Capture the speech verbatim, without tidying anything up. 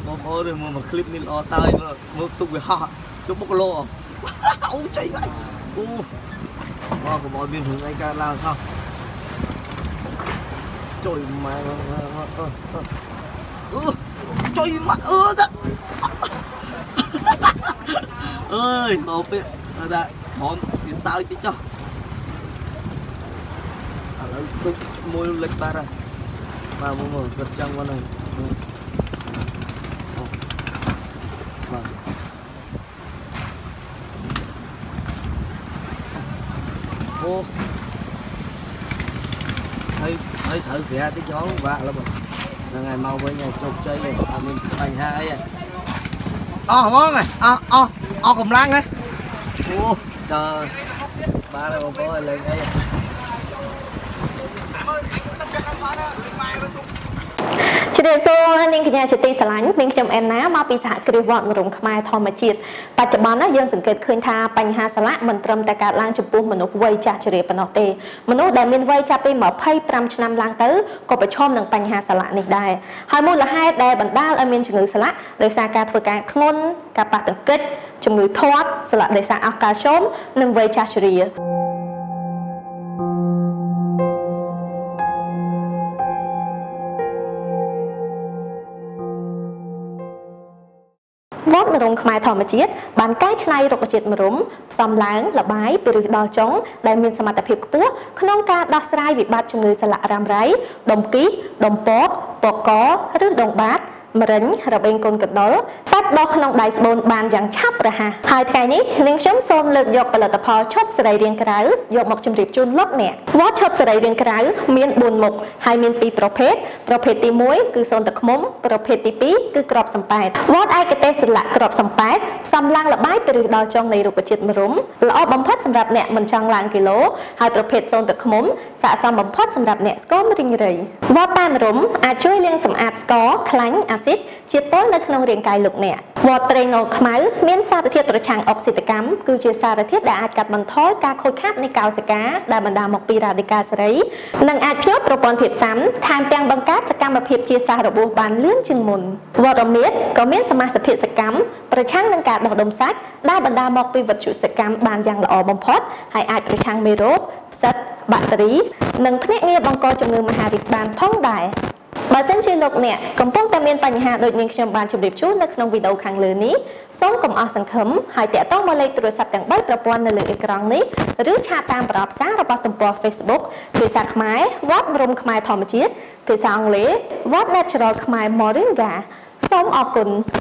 bom ô rồi mà clip nên lo sao mà mua tục về ha chụp bốc lô ôi chạy vậy ô mà của mọi miền hướng anh ca làm sao trời mà trời mà ơ đó ơi một cái đã bọn thì sao chứ cho tôi môi lịch ba rồi mà mua một vật trong con này ô thấy thấy thử xe cái chó bạn là một ngày mau với ngày chục chơi này mình thành hai ấy o món này o o o cùng lăng ấy ô trời ba này một có lên đây ជម្រាបសួរនាងកញ្ញាជាទីស្រឡាញ់នាងខ្ញុំអែនណាមកពីសហគ្រាសវត្តមរុំខ្មែរធម្មជាតិបច្ចុប្បន្នយើងសង្កេតឃើញថាបញ្ហាសាឡាក់មិនត្រឹមតែកើតឡើងចំពោះមនុស្សវ័យចាស់ជរាប៉ុណ្ណោះទេមនុស្សដែលមានវ័យចាប់ពី ម្ភៃប្រាំ ឆ្នាំឡើងទៅក៏ប្រឈមនឹងបញ្ហាសាឡាក់នេះដែរហើយមូលហេតុដែលបណ្ដាលឲ្យមានជំងឺសាឡាក់ដោយសារការធ្វើការធ្ងន់ការប៉ះទង្គិចជំងឺធាត់សាឡាក់ដោយសារអស់កាល់ស្យូមនិងវ័យចាស់ជរា វត្តមរុំខ្មែរធម្មជាតិបានកែច្នៃរុក្ខជាតិមរុំផ្សំឡើងលបាយពីឫសដល់ចុងដែលមានសមត្ថភាពខ្ពស់ក្នុងការដោះស្រាយវិបត្តិជំងឺសាឡាក់រ៉ាំរ៉ៃដុំគីដុំពកពកកឬដងបាត មរិញរបេងកូនកដុលសាច់ដោះក្នុងដៃស្បូនបានយ៉ាងឆាប់រហ័សហើយថ្ងៃនេះនាងខ្ញុំសូមលើកយកផលិតផលឈុតសរីរាង្គក្រៅយកមកជម្រាបជូនលោកអ្នកវត្តឈុតសរីរាង្គក្រៅមាន bốn មុខហើយមាន ពីរ ប្រភេទប្រភេទទី មួយ គឺសូនទឹកឃ្មុំប្រភេទទី ពីរ គឺក្របសំប៉ែតវត្តឯកទេសស្លាកក្របសំប៉ែតផ្សំឡើងលបាយពីឫសដល់ចុងនៃរុក្ខជាតិមរុំល្អបំផុតសម្រាប់អ្នកមិនចង់ឡើងគីឡូហើយប្រភេទសូនទឹកឃ្មុំស័ក្តិសមបំផុតសម្រាប់អ្នកស្គមរីងរៃវត្តតាមរុំអាចជួយលាងសម្អាតស្ករខ្លាញ់អាស៊ីត ជាពលនៅក្នុងរាងកាយលោកអ្នកវត្តត្រេងអូលខ្មៅមានសារធាតុប្រឆាំងអុកស៊ីតកម្មគឺជាសារធាតុដែលអាចកាត់បន្ថយការខូចខាតនៃកោសិកាដែលបណ្ដាលមកពីរ៉ាឌីកាល់សេរីនិងអាចភ្ជាប់ប្រព័ន្ធភាពស៊ាំថែមទាំងបង្កើតសកម្មភាពជាសះរបួសបានលឿនជាងមុនវត្តរមៀតក៏មានសមាសភាពសកម្មប្រឆាំងនឹងការដុះដុំសាច់ដែលបណ្ដាលមកពីវត្ថុសកម្មបានយ៉ាងល្អបំផុតហើយអាចប្រឆាំងមេរោគផ្សិតបាក់តេរីនិងភ្នាក់ងារបង្កជំងឺមហារីកបានផងដែរ បើសិនជាលោកអ្នកកំពុងតែមានបញ្ហាដូចនាងខ្ញុំបានជម្រាបជូននៅក្នុងវីដេអូខាងលើនេះសូមកុំអស់សង្ឃឹមហើយតាក់ទងមកលេខទូរស័ព្ទទាំង 3 ប្រព័ន្ធនៅលើអេក្រង់នេះឬឆាតតាមប្រអប់សាររបស់ទំព័រ Facebook ភាសាខ្មែរវត្តមរុំខ្មែរធម្មជាតិភាសាអង់គ្លេសវត្ត Natural ខ្មែរ Moringa សូមអរគុណ